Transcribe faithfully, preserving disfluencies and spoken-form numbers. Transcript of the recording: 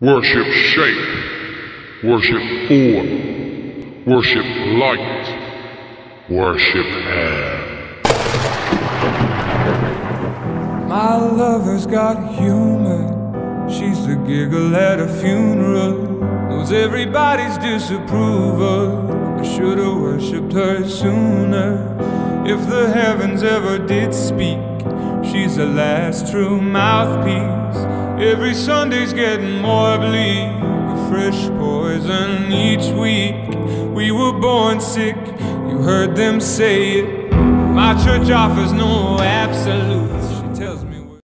Worship shape, worship form, worship light, worship air. My lover's got humor, she's the giggle at a funeral, knows everybody's disapproval. I should've worshipped her sooner. If the heavens ever did speak, she's the last true mouthpiece. Every Sunday's getting more bleak, a fresh poison each week. We were born sick, you heard them say it. My church offers no absolute.